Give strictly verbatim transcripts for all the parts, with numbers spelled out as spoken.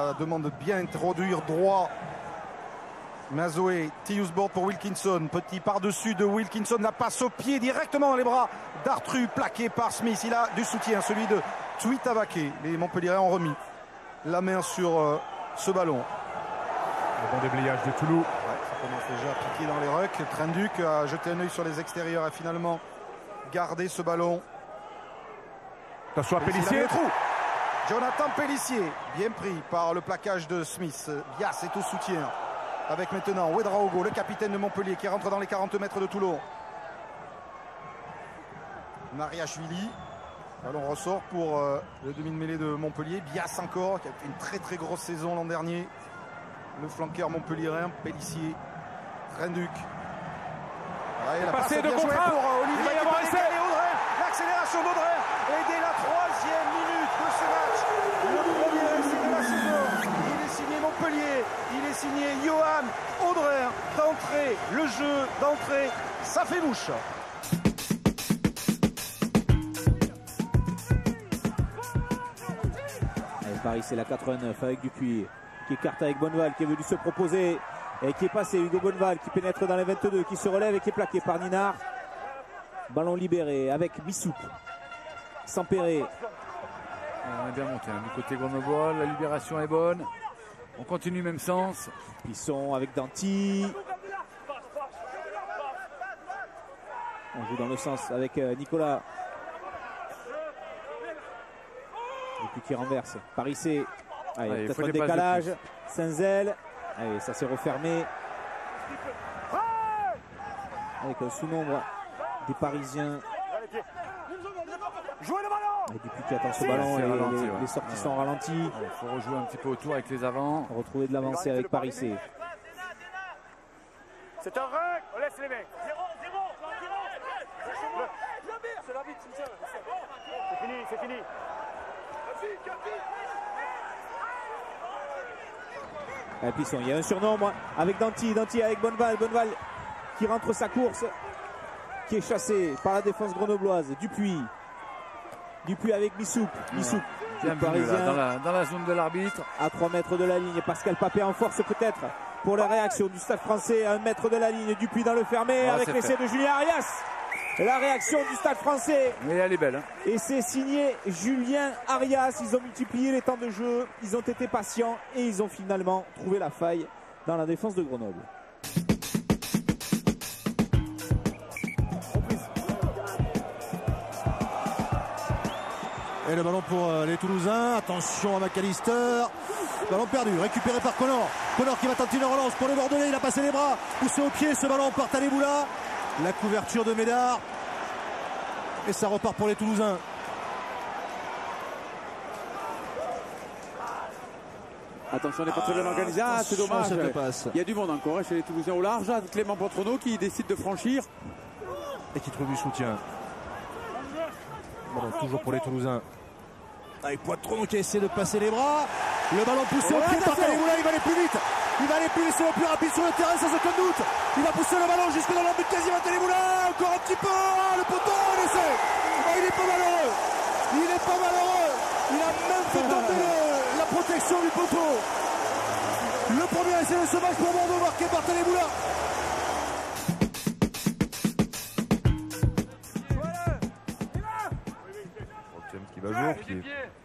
la demande bien introduire droit. Mazoé, Tiusbord pour Wilkinson. Petit par-dessus de Wilkinson. La passe au pied directement dans les bras d'Artru, plaqué par Smith. Il a du soutien, celui de Tuitavake. Les Montpelliérains ont remis la main sur euh, ce ballon. Le bon déblayage de Toulouse. Ouais, ça commence déjà à piquer dans les rucks. Trenduc a jeté un œil sur les extérieurs, a finalement gardé ce ballon. Attention à Pellissier. Jonathan Pellissier, bien pris par le plaquage de Smith. Bias est au soutien. Avec maintenant Ouedraogo, le capitaine de Montpellier, qui rentre dans les quarante mètres de Toulon. Mariachvili. Ballon ressort pour euh, le demi-mêlée de Montpellier. Bias encore, qui a fait une très très grosse saison l'an dernier. Le flanqueur montpelliérain, Pellissier. Trenduc. Ouais, la passe de contrat pour euh, Olivier Audrey. L'accélération d'Audrey. Et dès la troisième minute de ce match, le premier essai de la saison. Il est signé Montpellier. Il est signé Johan Audrey. D'entrée, le jeu d'entrée, ça fait mouche. Paris, c'est la quatre-vingt-neuf avec Dupuis qui écarte avec Bonneval, qui est venu se proposer et qui est passé. Hugo Bonneval qui pénètre dans les vingt-deux, qui se relève et qui est plaqué par Ninard. Ballon libéré avec Bissoup. Sampéré. On est bien monté hein. Du côté grenoblois, la libération est bonne. On continue même sens. Pisson avec Danty. On joue dans le sens avec Nicolas. Et puis qui renverse. Paris c'est peut-être un décalage. Saint-Zel. Allez, ça s'est refermé. Avec un sous-nombre des Parisiens. Et depuis qui attend ce ballon, les, ralenti, les, ouais. les sorties ouais. sont ralenties. Il faut rejouer un petit peu autour avec les avants. Retrouver de l'avancée avec Paris C. C'est un rec, on laisse les mecs. Zéro, zéro, zéro. C'est l'arbitre, c'est fini, c'est fini. Et puis il y a un surnombre avec Danty, Danty avec Bonneval, Bonneval qui rentre sa course, qui est chassé par la défense grenobloise. Dupuis, Dupuis avec Bissoup, Bissoup, ouais. Parisien dans la, dans la zone de l'arbitre. À trois mètres de la ligne, Pascal Papé en force peut-être pour la réaction du Stade français à un mètre de la ligne. Dupuis dans le fermé, oh, avec l'essai de Julien Arias. La réaction du Stade français. Mais elle est belle. Hein. Et c'est signé Julien Arias. Ils ont multiplié les temps de jeu. Ils ont été patients et ils ont finalement trouvé la faille dans la défense de Grenoble. Et le ballon pour les Toulousains. Attention à McAllister. Ballon perdu, récupéré par Connor. Connor qui va tenter une relance pour les Bordelais. Il a passé les bras. Poussé au pied. Ce ballon part à Leboula. La couverture de Médard. Et ça repart pour les Toulousains. Attention, on n'est pas très bien organisé. Ah, c'est dommage. Il y a du monde encore chez les Toulousains au large. Clément Poitronneau qui décide de franchir. Et qui trouve du soutien. Bon, toujours pour les Toulousains. Avec Poitronneau qui essaie de passer les bras. Le ballon poussé oh, au pied par Taliboula. Il va aller plus vite. Il va aller plus vite, c'est le plus rapide sur le terrain, sans aucun doute. Il va pousser le ballon jusque dans l'embut quasiment Taliboula. Encore un petit peu. Ah, le poteau, l'essai. Oh, il est pas malheureux. Il est pas malheureux. Il a même fait tomber le, la protection du poteau. Le premier essai de ce match pour Bordeaux, marqué par Taliboula. Qui va jouer au pied.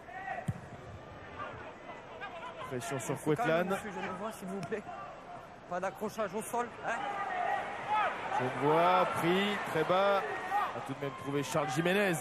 Pression sur Fouetlan. Genevois, s'il vous plaît. Pas d'accrochage au sol. Hein Genevois, pris, très bas. A tout de même trouvé Charles Jiménez.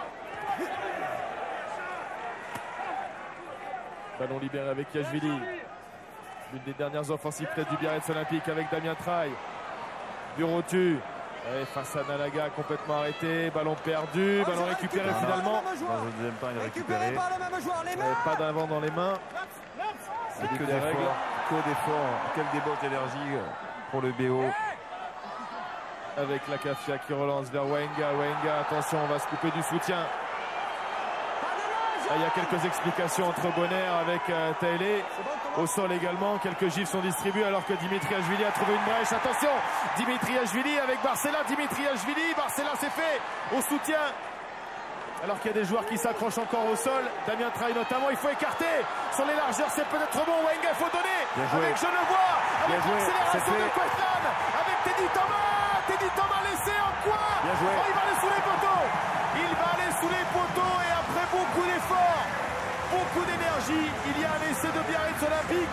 Ballon libéré avec Yachvili. Une des dernières offensives près du Biarritz Olympique avec Damien Traille. Burotu. Et face à Nalaga, complètement arrêté. Ballon perdu. Ballon récupéré finalement. Dans le deuxième temps, il est récupéré. Pas d'avant dans les mains. C'est que des règles. Que d'efforts. Quelle débauche d'énergie pour le B O. Avec la Cafia qui relance vers Wenga. Wenga, attention, on va se couper du soutien. Il y a quelques explications entre Bonner avec euh, Taylé. Au sol également, quelques gifs sont distribués alors que Dimitriashvili a trouvé une brèche. Attention, Dimitriashvili avec Barcela. Dimitriashvili, Barcela c'est fait. Au soutien Alors qu'il y a des joueurs qui s'accrochent encore au sol. Damien Traille notamment, il faut écarter. Sur les largeurs, c'est peut-être bon. Wenger, il faut donner. Avec Genevois, avec l'accélération de Quetlan, avec Teddy Thomas. Teddy Thomas laissé en coin. Oh, il va aller sous les poteaux. Il va aller sous les poteaux et après beaucoup d'efforts, beaucoup d'énergie, il y a un essai de Biarritz Olympique.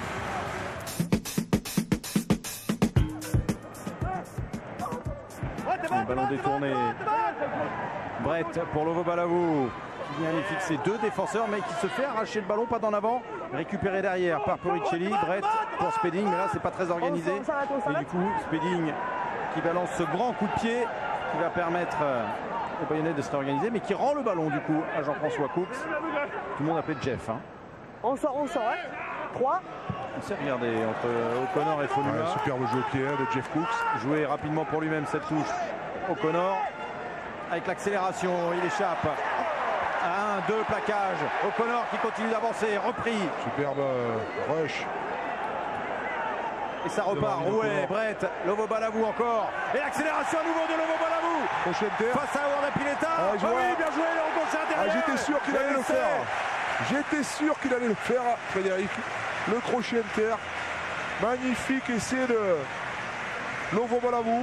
Le ballon détourné. Brett pour Lovo Balavou qui vient aller fixer deux défenseurs mais qui se fait arracher le ballon, pas d'en avant, récupéré derrière par Poricelli. Brett pour Spedding, mais là c'est pas très organisé et du coup Spedding qui balance ce grand coup de pied qui va permettre aux Bayonnais de se réorganiser, mais qui rend le ballon du coup à Jean-François Cooks. Tout le monde appelait Jeff hein. On sort, on sort, ouais. trois. On s'est regardé entre O'Connor et Fonuma. Ouais, superbe jeu au pied de Jeff Cooks. Joué rapidement pour lui-même cette touche. O'Connor avec l'accélération, il échappe. Un, deux, plaquage. O'Connor qui continue d'avancer, repris. Superbe euh, rush. Et ça repart. Rouet, Brett, Lovo Balavou encore. Et l'accélération à nouveau de Lovo Balavou. Prochaine terre. Face à Wanda Pileta. Ah, Ah oui, bien joué, le concert derrière. Ah, j'étais sûr qu'il allait le faire. J'étais sûr qu'il allait le faire, Frédéric. Le crochet inter. Magnifique essai de Lovo Balavou.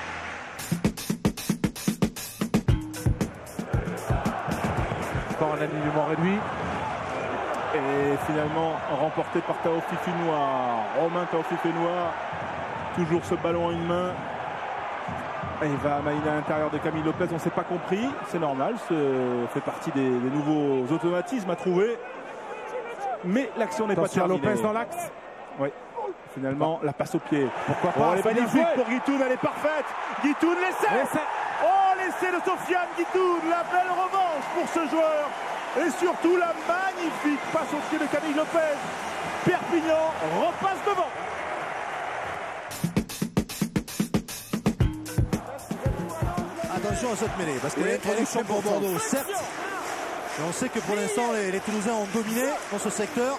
Encore un alignement réduit. Et finalement remporté par Tao Fifinois. Romain Tao Fifinois. Toujours ce ballon en une main. Et il va amainer à l'intérieur de Camille Lopez. On ne s'est pas compris. C'est normal. Ça fait partie des, des nouveaux automatismes à trouver. Mais l'action n'est pas terminée. Lopez dans l'axe. Oui. Finalement, la passe au pied. Pourquoi pas? Oh, elle est magnifique pour Guitoun. Elle est parfaite. Guitoun, l'essai. Oh, l'essai de Sofiane Guitoun. La belle revanche pour ce joueur. Et surtout la magnifique passe au pied de Camille Lopez. Perpignan repasse devant. Attention à cette mêlée, parce que oui, l'introduction pour Bordeaux, certes, mais on sait que pour l'instant les, les Toulousains ont dominé dans ce secteur.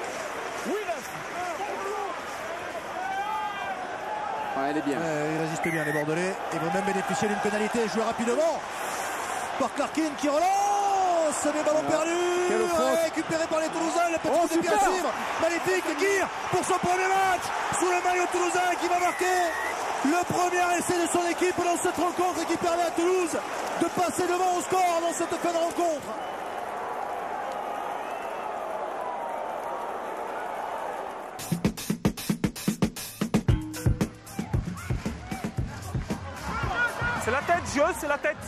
Ouais, elle est bien. Euh, ils résistent bien les Bordelais. Ils vont même bénéficier d'une pénalité jouée rapidement par Clarkin qui relance, les ballons perdus, récupéré par les Toulousains, le petit oh, coup de pied à suivre, magnifique, Guire pour son premier match sous le maillot toulousain qui va marquer le premier essai de son équipe dans cette rencontre et qui permet à Toulouse de passer devant au score dans cette fin de rencontre. C'est la tête, Gio, c'est la tête.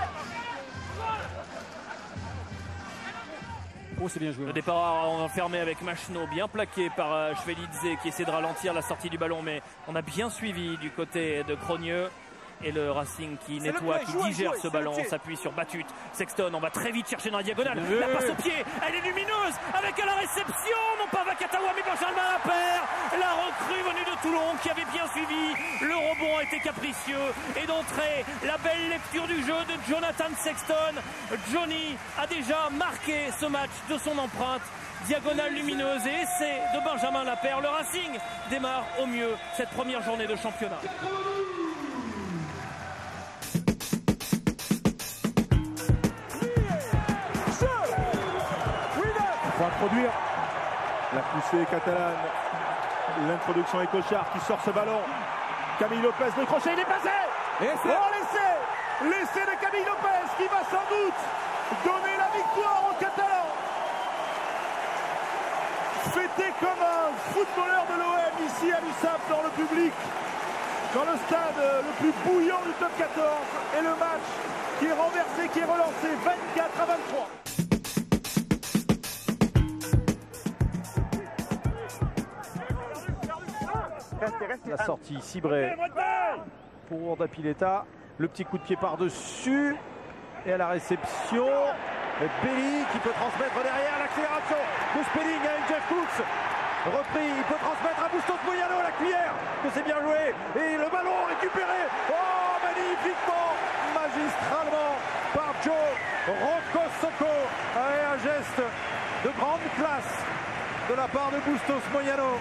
Oh, c'est bien joué. Le départ enfermé avec Machno, bien plaqué par euh, Chvelidze qui essaie de ralentir la sortie du ballon, mais on a bien suivi du côté de Crogneux. Et le Racing qui nettoie, qui digère ce ballon, on s'appuie sur Batut. Sexton, on va très vite chercher dans la diagonale. La passe au pied, elle est lumineuse avec à la réception, non pas Vakatawa mais Benjamin Lapère. La recrue venue de Toulon qui avait bien suivi. Le rebond a été capricieux. Et d'entrée, la belle lecture du jeu de Jonathan Sexton. Johnny a déjà marqué ce match de son empreinte. Diagonale lumineuse et essai de Benjamin Lapère. Le Racing démarre au mieux cette première journée de championnat. Pour introduire la poussée catalane, l'introduction Ecochard qui sort ce ballon. Camille Lopez, le crochet, il est passé. Oh, l'essai, l'essai de Camille Lopez qui va sans doute donner la victoire aux Catalans. Fêté comme un footballeur de l'O M ici à l'U S A P dans le public, dans le stade le plus bouillant du top quatorze. Et le match qui est renversé, qui est relancé vingt-quatre à vingt-trois. La sortie Cibré pour Dapileta. Le petit coup de pied par-dessus. Et à la réception, Belli qui peut transmettre derrière l'accélération de Spedding avec Jeff Cooks. Repris, il peut transmettre à Bustos Moyano la cuillère. Que c'est bien joué. Et le ballon récupéré. Oh, magnifiquement, magistralement par Joe Rocco Socco. Avec un geste de grande classe de la part de Bustos Moyano.